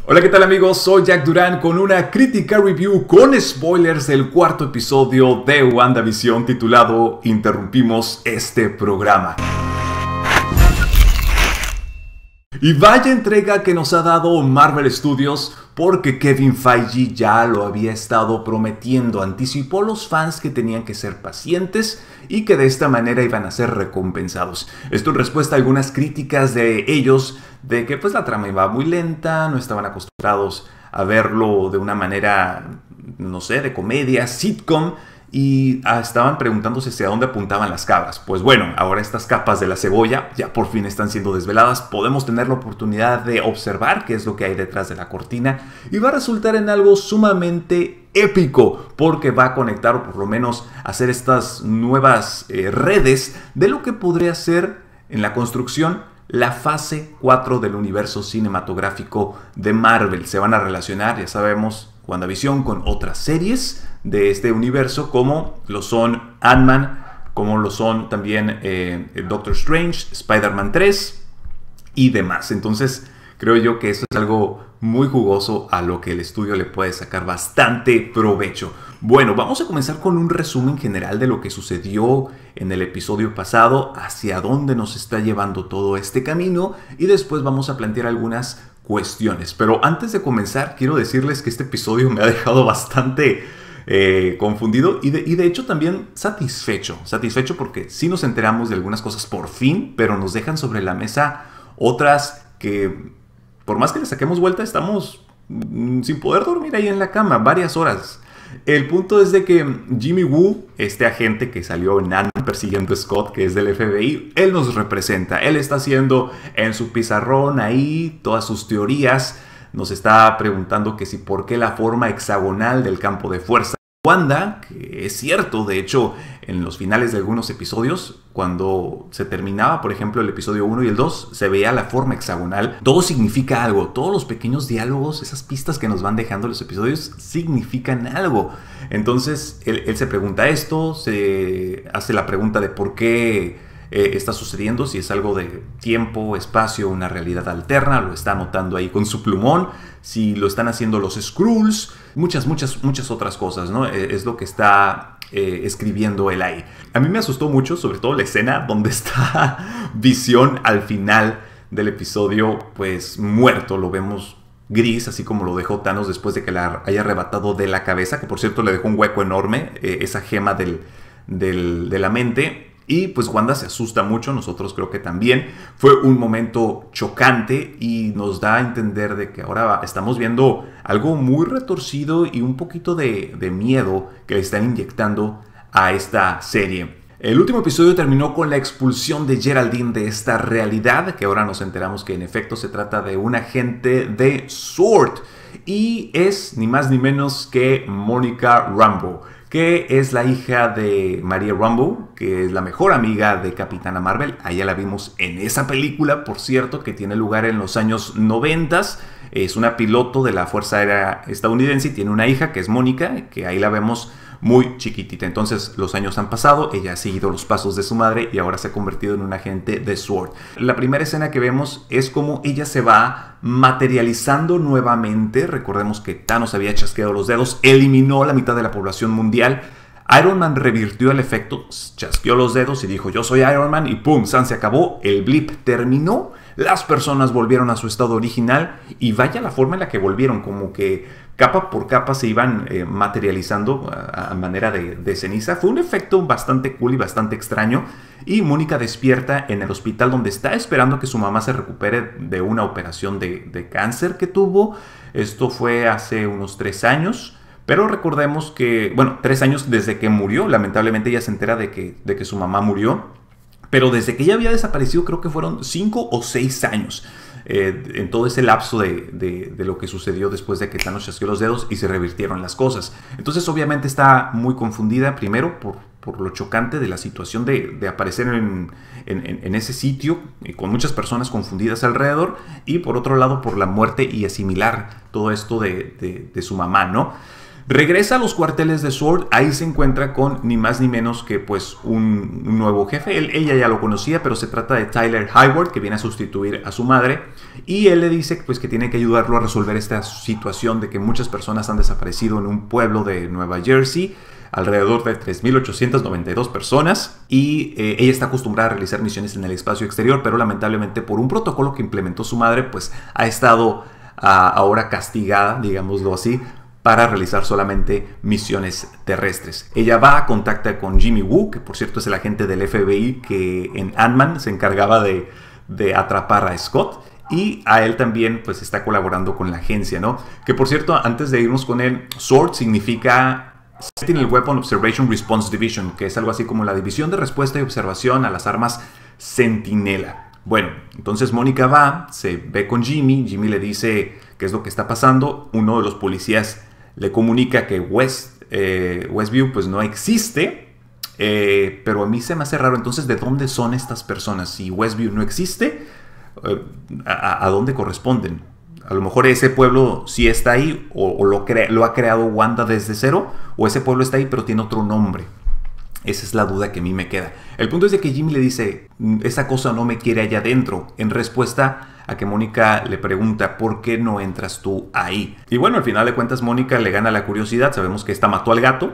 Hola, ¿qué tal amigos? Soy Jack Durán con una crítica review con spoilers del cuarto episodio de WandaVision titulado Interrumpimos este programa. Y vaya entrega que nos ha dado Marvel Studios, porque Kevin Feige ya lo había estado prometiendo. Anticipó a los fans que tenían que ser pacientes y que de esta manera iban a ser recompensados. Esto en respuesta a algunas críticas de ellos de que pues la trama iba muy lenta, no estaban acostumbrados a verlo de una manera, no sé, de comedia, sitcom. Y estaban preguntándose hacia dónde apuntaban las cabras. Pues bueno, ahora estas capas de la cebolla ya por fin están siendo desveladas. Podemos tener la oportunidad de observar qué es lo que hay detrás de la cortina. Y va a resultar en algo sumamente épico, porque va a conectar, o por lo menos hacer estas nuevas redes de lo que podría ser en la construcción la fase 4 del universo cinematográfico de Marvel. Se van a relacionar, ya sabemos, WandaVision con otras series de este universo, como lo son Ant-Man, como lo son también Doctor Strange, Spider-Man 3 y demás. Entonces creo yo que eso es algo muy jugoso a lo que el estudio le puede sacar bastante provecho. Bueno, vamos a comenzar con un resumen general de lo que sucedió en el episodio pasado, hacia dónde nos está llevando todo este camino, y después vamos a plantear algunas cuestiones. Pero antes de comenzar, quiero decirles que este episodio me ha dejado bastante confundido y de hecho también satisfecho porque sí nos enteramos de algunas cosas por fin, pero nos dejan sobre la mesa otras que por más que le saquemos vuelta estamos sin poder dormir ahí en la cama varias horas. El punto es de que Jimmy Woo, este agente que salió en Ant-Man persiguiendo a Scott, que es del FBI, él nos representa. Él está haciendo en su pizarrón ahí todas sus teorías. Nos está preguntando que si por qué la forma hexagonal del campo de fuerza de Wanda, que es cierto, de hecho, en los finales de algunos episodios, cuando se terminaba, por ejemplo, el episodio 1 y el 2, se veía la forma hexagonal. Todo significa algo, todos los pequeños diálogos, esas pistas que nos van dejando los episodios, significan algo. Entonces, él se pregunta esto, se hace la pregunta de por qué está sucediendo, si es algo de tiempo, espacio, una realidad alterna, lo está anotando ahí con su plumón, si lo están haciendo los Skrulls, muchas otras cosas, ¿no? Es lo que está escribiendo él ahí. A mí me asustó mucho, sobre todo la escena donde está Visión al final del episodio, pues muerto, lo vemos gris, así como lo dejó Thanos después de que la haya arrebatado de la cabeza, que por cierto le dejó un hueco enorme, esa gema de la mente. Y pues Wanda se asusta mucho, nosotros creo que también. Fue un momento chocante y nos da a entender de que ahora estamos viendo algo muy retorcido y un poquito de miedo que le están inyectando a esta serie. El último episodio terminó con la expulsión de Geraldine de esta realidad, que ahora nos enteramos que en efecto se trata de un agente de S.W.O.R.D. y es ni más ni menos que Monica Rambeau, que es la hija de Maria Rambeau, que es la mejor amiga de Capitana Marvel. Allá la vimos en esa película, por cierto, que tiene lugar en los años 90. Es una piloto de la Fuerza Aérea estadounidense y tiene una hija que es Mónica, que ahí la vemos muy chiquitita. Entonces los años han pasado, ella ha seguido los pasos de su madre y ahora se ha convertido en un agente de S.W.O.R.D. La primera escena que vemos es como ella se va materializando nuevamente. Recordemos que Thanos había chasqueado los dedos, eliminó la mitad de la población mundial. Iron Man revirtió el efecto, chasqueó los dedos y dijo: yo soy Iron Man, y pum, san, se acabó, el blip terminó, las personas volvieron a su estado original, y vaya la forma en la que volvieron, como que capa por capa se iban materializando a manera de ceniza. Fue un efecto bastante cool y bastante extraño. Y Mónica despierta en el hospital donde está esperando que su mamá se recupere de una operación de cáncer que tuvo. Esto fue hace unos 3 años. Pero recordemos que, bueno, 3 años desde que murió. Lamentablemente ella se entera de que su mamá murió. Pero desde que ella había desaparecido creo que fueron 5 o 6 años. En todo ese lapso de lo que sucedió después de que Thanos chasqueó los dedos y se revirtieron las cosas. Entonces obviamente está muy confundida, primero por lo chocante de la situación de aparecer en ese sitio con muchas personas confundidas alrededor, y por otro lado por la muerte y asimilar todo esto de su mamá, ¿no? Regresa a los cuarteles de SWORD, ahí se encuentra con ni más ni menos que pues un nuevo jefe. Ella ya lo conocía, pero se trata de Tyler Hayward, que viene a sustituir a su madre, y él le dice pues que tiene que ayudarlo a resolver esta situación de que muchas personas han desaparecido en un pueblo de Nueva Jersey, alrededor de 3.892 personas, y ella está acostumbrada a realizar misiones en el espacio exterior, pero lamentablemente por un protocolo que implementó su madre, pues ha estado ahora castigada, digámoslo así, para realizar solamente misiones terrestres. Ella va a contactar con Jimmy Woo, que por cierto es el agente del FBI que en Ant-Man se encargaba de atrapar a Scott, y a él también pues está colaborando con la agencia, ¿no? Que por cierto, antes de irnos con él, SWORD significa Sentinel Weapon Observation Response Division, que es algo así como la división de respuesta y observación a las armas Centinela. Bueno, entonces Mónica va, se ve con Jimmy, Jimmy le dice qué es lo que está pasando, uno de los policías le comunica que Westview pues no existe, pero a mí se me hace raro, entonces ¿de dónde son estas personas? Si Westview no existe, ¿a dónde corresponden? A lo mejor ese pueblo sí está ahí, o lo ha creado Wanda desde cero, o ese pueblo está ahí pero tiene otro nombre. Esa es la duda que a mí me queda. El punto es de que Jimmy le dice, esa cosa no me quiere allá adentro, en respuesta a que Mónica le pregunta, ¿por qué no entras tú ahí? Y bueno, al final de cuentas Mónica le gana la curiosidad, sabemos que esta mató al gato,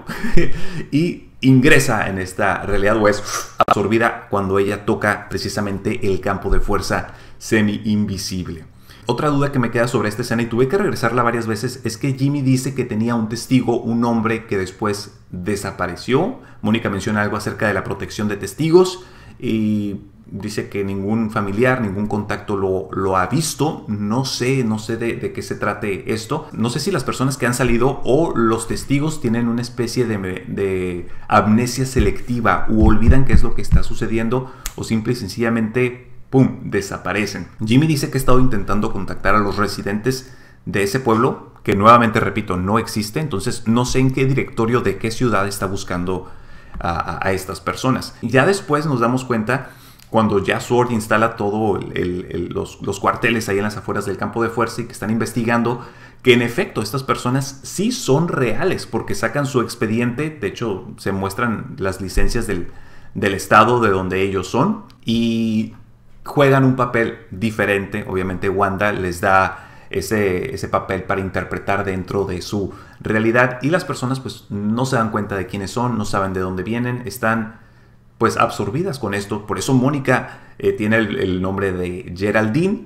y ingresa en esta realidad, o es absorbida cuando ella toca precisamente el campo de fuerza semi-invisible. Otra duda que me queda sobre esta escena, y tuve que regresarla varias veces, es que Jimmy dice que tenía un testigo, un hombre que después desapareció. Mónica menciona algo acerca de la protección de testigos y dice que ningún familiar, ningún contacto lo ha visto. No sé de qué se trate esto. No sé si las personas que han salido o los testigos tienen una especie de amnesia selectiva o olvidan qué es lo que está sucediendo, o simple y sencillamente ¡pum!, desaparecen. Jimmy dice que ha estado intentando contactar a los residentes de ese pueblo, que nuevamente repito, no existe, entonces no sé en qué directorio de qué ciudad está buscando a estas personas. Y ya después nos damos cuenta, cuando ya SWORD instala todos los cuarteles ahí en las afueras del campo de fuerza y que están investigando, que en efecto estas personas sí son reales, porque sacan su expediente, de hecho se muestran las licencias del estado de donde ellos son, y juegan un papel diferente. Obviamente Wanda les da ese papel para interpretar dentro de su realidad, y las personas pues no se dan cuenta de quiénes son, no saben de dónde vienen, están pues absorbidas con esto. Por eso Mónica tiene el nombre de Geraldine,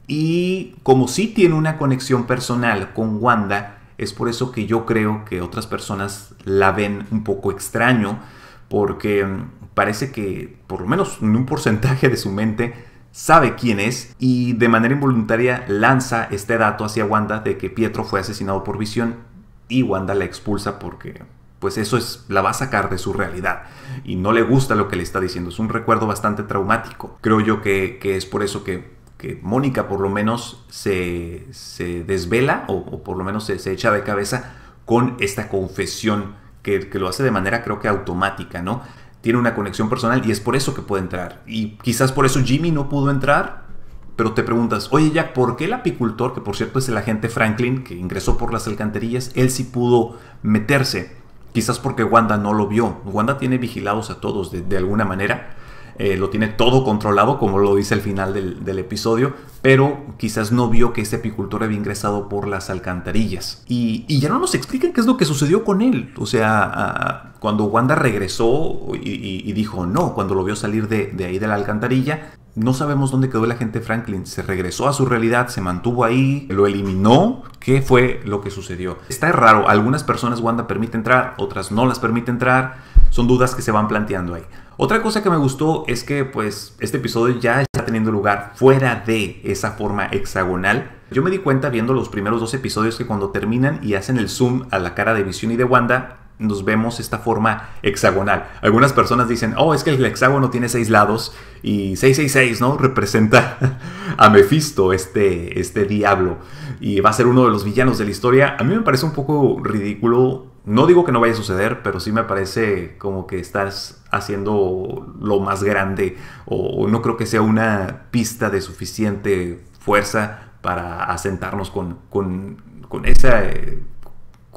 y como sí tiene una conexión personal con Wanda, es por eso que yo creo que otras personas la ven un poco extraño, porque parece que por lo menos en un porcentaje de su mente sabe quién es, y de manera involuntaria lanza este dato hacia Wanda de que Pietro fue asesinado por Visión, y Wanda la expulsa porque pues eso la va a sacar de su realidad y no le gusta lo que le está diciendo. Es un recuerdo bastante traumático. Creo yo que es por eso que Mónica por lo menos se desvela, o por lo menos se echa de cabeza con esta confesión que lo hace de manera creo que automática, ¿no? Tiene una conexión personal y es por eso que puede entrar. Y quizás por eso Jimmy no pudo entrar, pero te preguntas, oye Jack, ¿por qué el apicultor, que por cierto es el agente Franklin, que ingresó por las alcantarillas, él sí pudo meterse? Quizás porque Wanda no lo vio. Wanda tiene vigilados a todos de alguna manera. Lo tiene todo controlado, como lo dice al final del episodio, pero quizás no vio que ese apicultor había ingresado por las alcantarillas. Y ya no nos explican qué es lo que sucedió con él. O sea, cuando Wanda regresó y dijo no, cuando lo vio salir de ahí de la alcantarilla, no sabemos dónde quedó el agente Franklin. Se regresó a su realidad, se mantuvo ahí, lo eliminó. ¿Qué fue lo que sucedió? Está raro. Algunas personas Wanda permite entrar, otras no las permite entrar. Son dudas que se van planteando ahí. Otra cosa que me gustó es que pues este episodio ya está teniendo lugar fuera de esa forma hexagonal. Yo me di cuenta viendo los primeros 2 episodios que cuando terminan y hacen el zoom a la cara de Visión y de Wanda, nos vemos esta forma hexagonal. Algunas personas dicen, oh, es que el hexágono tiene 6 lados y 666, ¿no? Representa a Mephisto, este diablo, y va a ser uno de los villanos de la historia. A mí me parece un poco ridículo. No digo que no vaya a suceder, pero sí me parece como que estás haciendo lo más grande, o no creo que sea una pista de suficiente fuerza para asentarnos con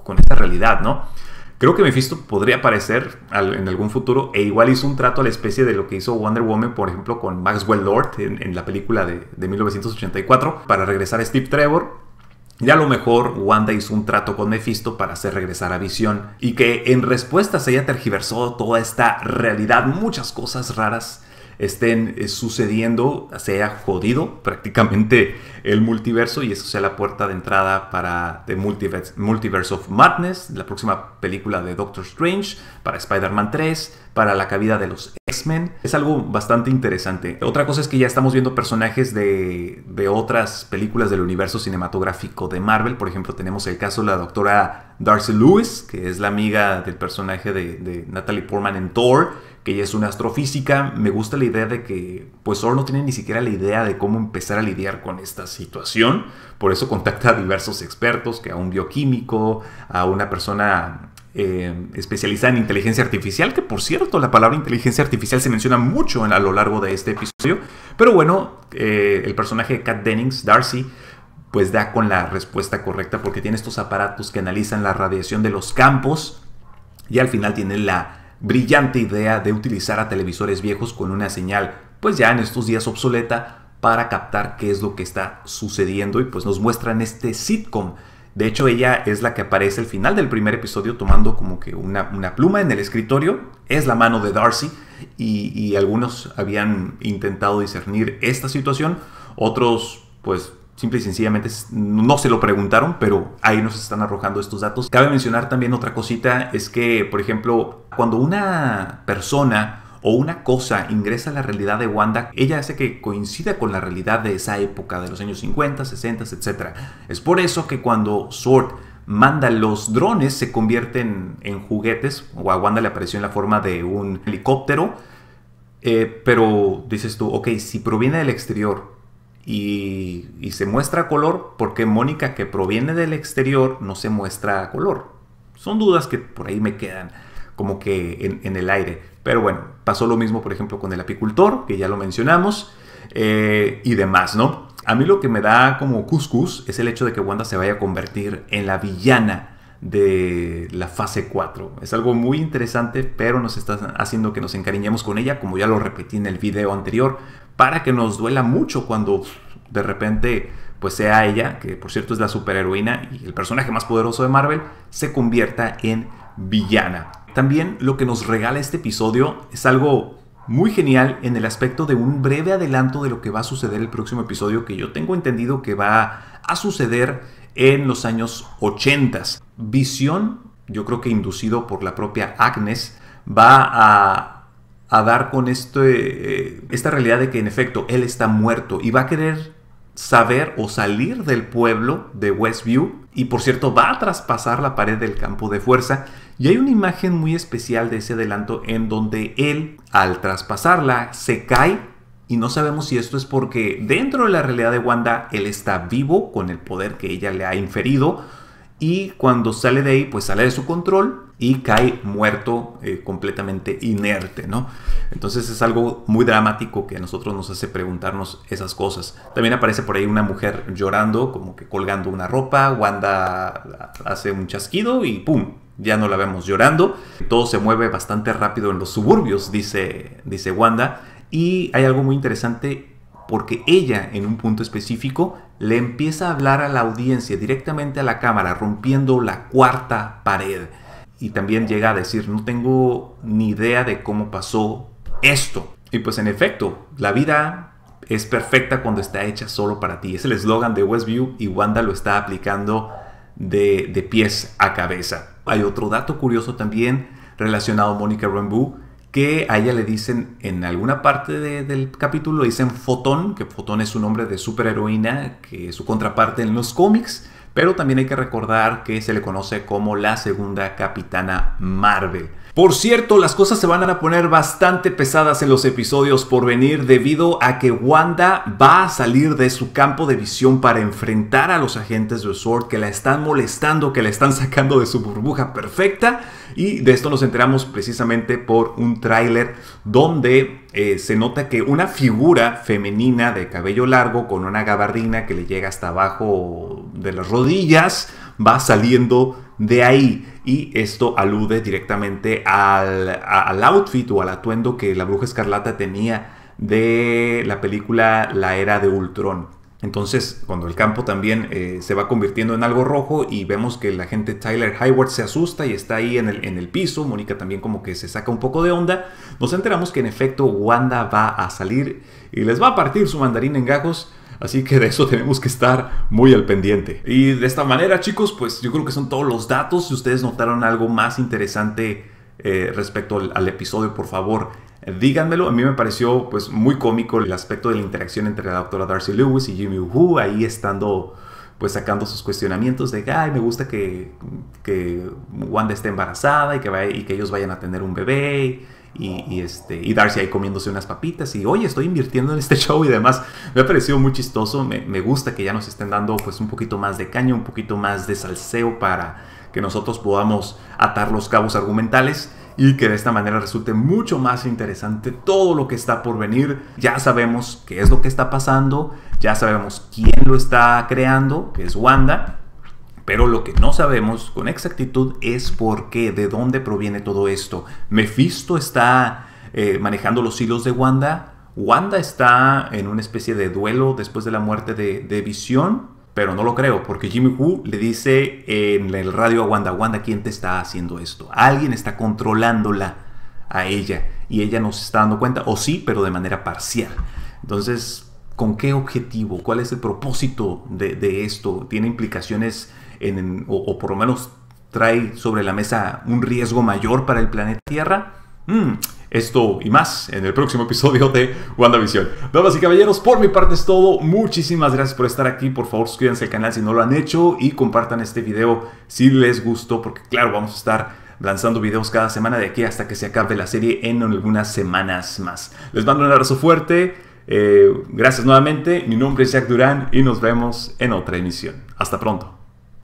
con esta realidad, ¿no? Creo que Mephisto podría aparecer en algún futuro e igual hizo un trato a la especie de lo que hizo Wonder Woman, por ejemplo, con Maxwell Lord en la película de 1984 para regresar a Steve Trevor. Y a lo mejor Wanda hizo un trato con Mephisto para hacer regresar a Visión y que en respuesta se haya tergiversado toda esta realidad, muchas cosas raras estén sucediendo, se haya jodido prácticamente el multiverso y eso sea la puerta de entrada para The Multiverse of Madness, la próxima película de Doctor Strange, para Spider-Man 3, para la cabida de los X-Men. Es algo bastante interesante. Otra cosa es que ya estamos viendo personajes de otras películas del universo cinematográfico de Marvel. Por ejemplo, tenemos el caso de la doctora Darcy Lewis, que es la amiga del personaje de Natalie Portman en Thor, que ella es una astrofísica. Me gusta la idea de que pues Thor no tiene ni siquiera la idea de cómo empezar a lidiar con esta situación. Por eso contacta a diversos expertos, que a un bioquímico, a una persona especializada en inteligencia artificial, que por cierto la palabra inteligencia artificial se menciona mucho a lo largo de este episodio. Pero bueno, el personaje de Kat Dennings, Darcy, pues da con la respuesta correcta porque tiene estos aparatos que analizan la radiación de los campos y al final tiene la brillante idea de utilizar a televisores viejos con una señal pues ya en estos días obsoleta para captar qué es lo que está sucediendo y pues nos muestran este sitcom. De hecho ella es la que aparece al final del primer episodio tomando como que una pluma en el escritorio, es la mano de Darcy y algunos habían intentado discernir esta situación, otros pues simple y sencillamente no se lo preguntaron, pero ahí nos están arrojando estos datos. Cabe mencionar también otra cosita, es que, por ejemplo, cuando una persona o una cosa ingresa a la realidad de Wanda, ella hace que coincida con la realidad de esa época, de los años 50, 60, etc. Es por eso que cuando Sword manda los drones, se convierten en juguetes, o a Wanda le apareció en la forma de un helicóptero, pero dices tú, ok, si proviene del exterior, y se muestra a color, porque Mónica, que proviene del exterior, no se muestra a color. Son dudas que por ahí me quedan como que en el aire. Pero bueno, pasó lo mismo por ejemplo con el apicultor, que ya lo mencionamos, y demás, ¿no? A mí lo que me da como cuscús es el hecho de que Wanda se vaya a convertir en la villana de la fase 4. Es algo muy interesante, pero nos está haciendo que nos encariñemos con ella, como ya lo repetí en el video anterior, para que nos duela mucho cuando de repente pues sea ella, que por cierto es la superheroína y el personaje más poderoso de Marvel, se convierta en villana. También lo que nos regala este episodio es algo muy genial en el aspecto de un breve adelanto de lo que va a suceder el próximo episodio, que yo tengo entendido que va a suceder en los años 80. Visión, yo creo que inducido por la propia Agnes, va a dar con esta realidad de que en efecto él está muerto y va a querer saber o salir del pueblo de Westview y por cierto va a traspasar la pared del campo de fuerza y hay una imagen muy especial de ese adelanto en donde él al traspasarla se cae y no sabemos si esto es porque dentro de la realidad de Wanda él está vivo con el poder que ella le ha inferido y cuando sale de ahí pues sale de su control y cae muerto, completamente inerte, ¿no? Entonces es algo muy dramático que a nosotros nos hace preguntarnos esas cosas. También aparece por ahí una mujer llorando, como que colgando una ropa. Wanda hace un chasquido y ¡pum! Ya no la vemos llorando. Todo se mueve bastante rápido en los suburbios, dice Wanda. Y hay algo muy interesante porque ella, en un punto específico, le empieza a hablar a la audiencia directamente a la cámara, rompiendo la cuarta pared. Y también llega a decir, no tengo ni idea de cómo pasó esto. Y pues en efecto, la vida es perfecta cuando está hecha solo para ti. Es el eslogan de Westview y Wanda lo está aplicando de pies a cabeza. Hay otro dato curioso también relacionado a Monica Rambeau, que a ella le dicen en alguna parte del capítulo, le dicen Fotón, que Fotón es su nombre de superheroína, que es su contraparte en los cómics. Pero también hay que recordar que se le conoce como la segunda Capitana Marvel. Por cierto, las cosas se van a poner bastante pesadas en los episodios por venir debido a que Wanda va a salir de su campo de visión para enfrentar a los agentes de SWORD que la están molestando, que la están sacando de su burbuja perfecta. Y de esto nos enteramos precisamente por un tráiler donde se nota que una figura femenina de cabello largo con una gabardina que le llega hasta abajo de las rodillas va saliendo de ahí. Y esto alude directamente al outfit o al atuendo que la Bruja Escarlata tenía de la película La Era de Ultrón. Entonces, cuando el campo también se va convirtiendo en algo rojo y vemos que el agente Tyler Hayward se asusta y está ahí en el piso, Mónica también como que se saca un poco de onda, nos enteramos que en efecto Wanda va a salir y les va a partir su mandarín en gajos. Así que de eso tenemos que estar muy al pendiente. Y de esta manera, chicos, pues yo creo que son todos los datos. Si ustedes notaron algo más interesante respecto al episodio, por favor, díganmelo. A mí me pareció pues muy cómico el aspecto de la interacción entre la doctora Darcy Lewis y Jimmy Woo, ahí estando pues sacando sus cuestionamientos de ay, me gusta que Wanda esté embarazada y que ellos vayan a tener un bebé. Y Darcy ahí comiéndose unas papitas y oye, estoy invirtiendo en este show y demás. Me ha parecido muy chistoso. Me gusta que ya nos estén dando pues un poquito más de caña, un poquito más de salseo para que nosotros podamos atar los cabos argumentales y que de esta manera resulte mucho más interesante todo lo que está por venir. Ya sabemos qué es lo que está pasando, ya sabemos quién lo está creando, que es Wanda. Pero lo que no sabemos con exactitud es por qué, de dónde proviene todo esto. Mephisto está manejando los hilos de Wanda. Wanda está en una especie de duelo después de la muerte de Visión. Pero no lo creo, porque Jimmy Woo le dice en el radio a Wanda, Wanda, ¿quién te está haciendo esto? Alguien está controlándola a ella y ella no se está dando cuenta, o sí, pero de manera parcial. Entonces, ¿con qué objetivo? ¿Cuál es el propósito de esto? ¿Tiene implicaciones o por lo menos trae sobre la mesa un riesgo mayor para el planeta Tierra? Esto y más en el próximo episodio de WandaVision. Damas y caballeros, por mi parte es todo. Muchísimas gracias por estar aquí. Por favor, suscríbanse al canal si no lo han hecho y compartan este video si les gustó, porque claro, vamos a estar lanzando videos cada semana de aquí hasta que se acabe la serie en algunas semanas más. Les mando un abrazo fuerte. Gracias nuevamente. Mi nombre es Jack Durán y nos vemos en otra emisión. Hasta pronto.